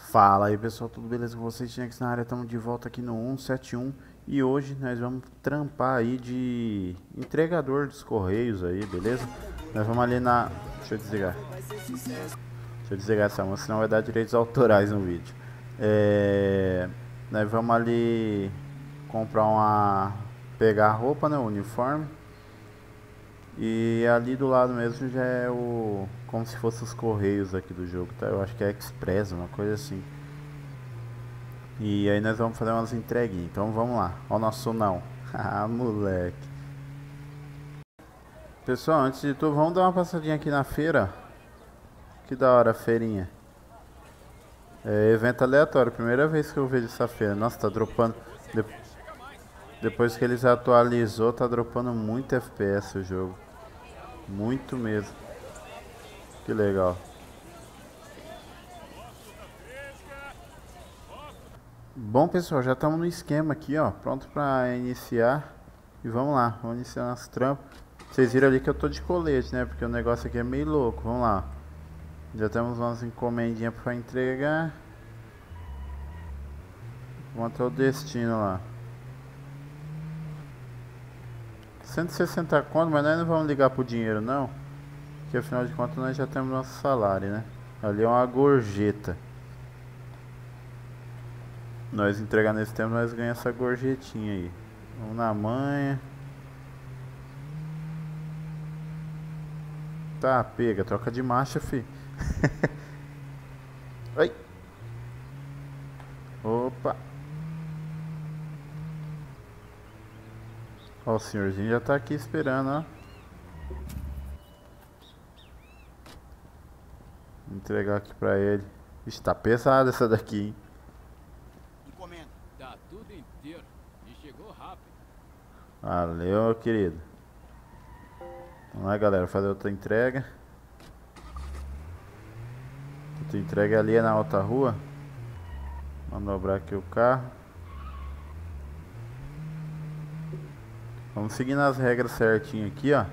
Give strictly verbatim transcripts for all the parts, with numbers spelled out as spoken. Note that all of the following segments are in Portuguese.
Fala aí pessoal, tudo beleza com vocês? Tinha na área, estamos de volta aqui no cento e setenta e um e hoje nós vamos trampar aí de entregador dos correios aí, beleza? Nós vamos ali na... Deixa eu desligar. Deixa eu desligar essa música, senão vai dar direitos autorais no vídeo. É... Nós vamos ali comprar uma... pegar a roupa, né, o uniforme. E ali do lado mesmo já é o... como se fosse os correios aqui do jogo, tá? Eu acho que é Express, uma coisa assim. E aí nós vamos fazer umas entreguinhas. Então vamos lá. Ó o nosso não. Ah, moleque. Pessoal, antes de tudo, vamos dar uma passadinha aqui na feira. Que da hora a feirinha. É evento aleatório. Primeira vez que eu vejo essa feira. Nossa, tá dropando. De... Depois que eles atualizou, tá dropando muito F P S o jogo. Muito mesmo. Que legal. Bom pessoal, já estamos no esquema aqui, ó, pronto para iniciar. E vamos lá, vamos iniciar nosso trampo. Vocês viram ali que eu tô de colete, né? Porque o negócio aqui é meio louco. Vamos lá. Já temos umas encomendinhas para entregar. Vamos até o destino lá. cento e sessenta conto, mas nós não vamos ligar pro dinheiro não. Porque afinal de contas nós já temos nosso salário, né? Ali é uma gorjeta. Nós entregar nesse tempo, nós ganhamos essa gorjetinha aí. Vamos na manha. Tá, pega, troca de marcha, fi. Ai. Opa. Ó, o senhorzinho já tá aqui esperando, ó. Vou entregar aqui pra ele. Ixi, tá pesada essa daqui, hein. Encomenda. Tá tudo inteiro. E chegou rápido. Valeu, meu querido. Vamos lá, galera, fazer outra entrega. Outra entrega ali é na outra rua. Manobrar aqui o carro. Vamos seguindo as regras certinho aqui, ó.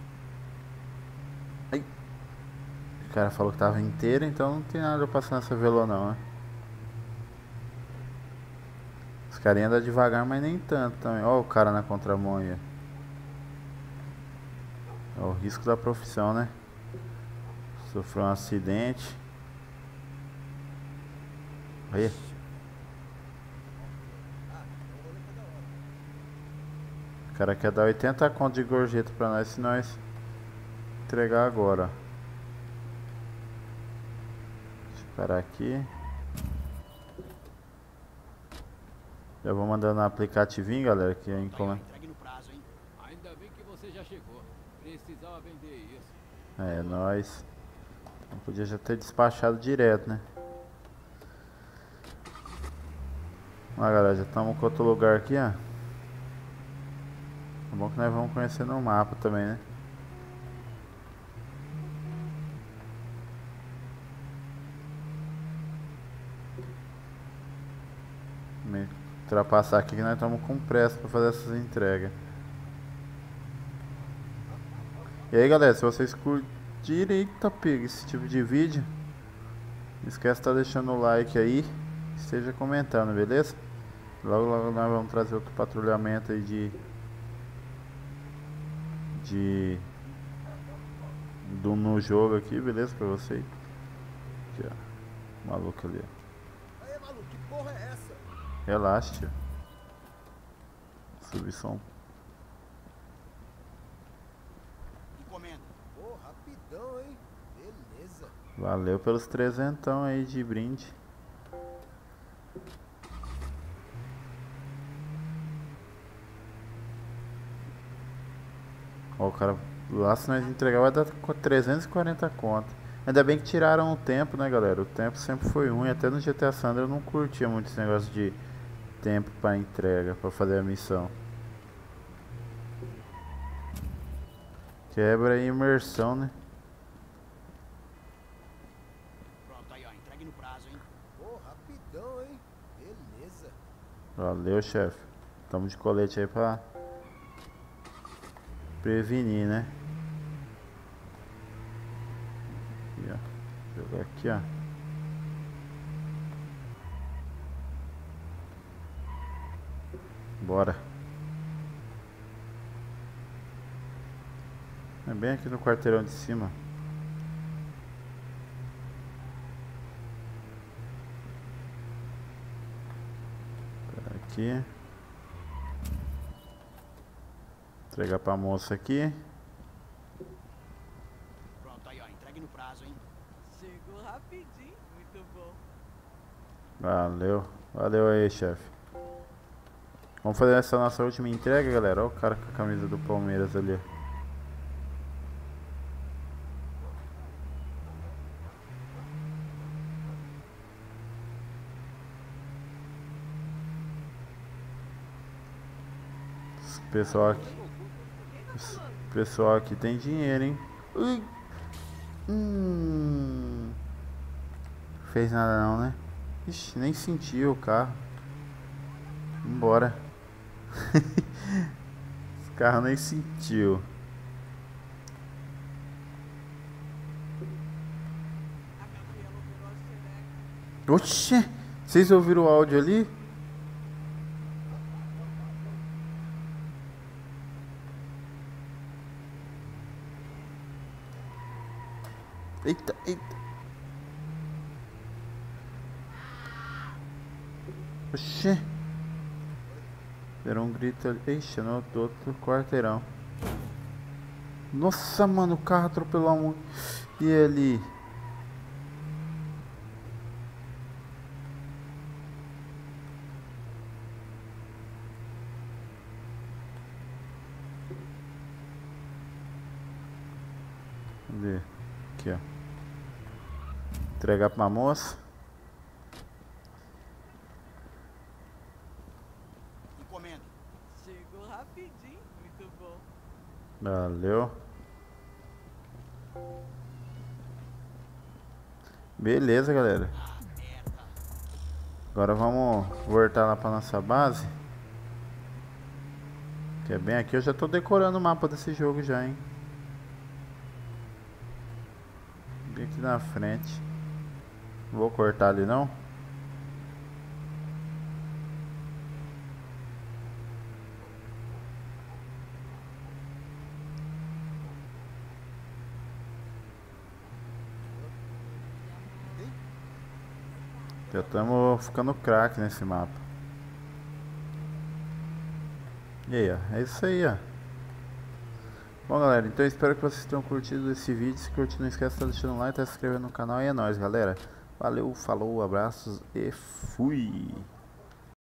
Ai. O cara falou que tava inteiro, então não tem nada pra passar nessa velô não, né? Os carinha andam devagar, mas nem tanto também. Ó o cara na contramão aí. É o risco da profissão, né? Sofreu um acidente. Aí. O cara quer dar oitenta conto de gorjeta pra nós se nós entregar agora. Deixa eu parar aqui. Já vou mandando no aplicativinho, galera, que é encomenda. Entregue no prazo, hein? Ainda bem que você já chegou. Precisava vender isso. É, nóis. Não podia já ter despachado direto, né? Olha, galera, já estamos com outro lugar aqui, ó. É bom que nós vamos conhecer no mapa também, né? Me ultrapassar aqui que nós estamos com pressa para fazer essas entregas. E aí, galera, se vocês curtirem, eita, pega esse tipo de vídeo, não esquece de estar deixando o like aí, esteja comentando, beleza? Logo, logo nós vamos trazer outro patrulhamento aí de de do no jogo aqui, beleza, pra vocês. Aqui, ó, maluco ali, ó. Aí, maluco, que porra é essa? Relaxa, tio. Subir som. Encomenda. Pô, rapidão, hein? Beleza. Valeu pelos trezentão aí de brinde. Ó, o cara lá, se nós entregar vai dar trezentos e quarenta conto. Ainda bem que tiraram o tempo, né, galera? O tempo sempre foi ruim. Até no G T A Sandra eu não curtia muito esse negócio de tempo pra entrega, pra fazer a missão. Quebra a imersão, né? Pronto, aí, ó. Entregue no prazo, hein? Pô, rapidão, hein? Beleza. Valeu, chefe. Tamo de colete aí pra prevenir, né? Aqui, ó. Jogar aqui, ó. Bora. É bem aqui no quarteirão de cima. Aqui. Entregar pra moça aqui. Pronto, aí ó, entregue no prazo, hein? Chegou rapidinho, muito bom. Valeu. Valeu aí, chefe. Vamos fazer essa nossa última entrega, galera. Olha o cara com a camisa do Palmeiras ali. Esse pessoal aqui, esse pessoal aqui tem dinheiro, hein? Ui. Hum. Fez nada não, né? Ixi, nem sentiu o carro. Vambora. Esse carro nem sentiu. A Gabriela operou a xereca. Oxê! Vocês ouviram o áudio ali? Eita, eita. Oxê. Era um grito ali. Ixi, no outro quarteirão. Nossa, mano, o carro atropelou um. E ele? Cadê? Aqui, ó. Entregar pra moça. Encomenda. Chegou rapidinho, muito bom. Valeu. Beleza, galera. Agora vamos voltar lá pra nossa base. Que é bem aqui. Eu já tô decorando o mapa desse jogo já, hein. Bem aqui na frente. Não vou cortar ali não. Já estamos ficando craque nesse mapa. E aí, ó. É isso aí, ó. Bom, galera, então eu espero que vocês tenham curtido esse vídeo. Se curtiu, não esquece de estar deixando um like, tá se inscrevendo no canal. E é nóis, galera. Valeu, falou, abraços e fui!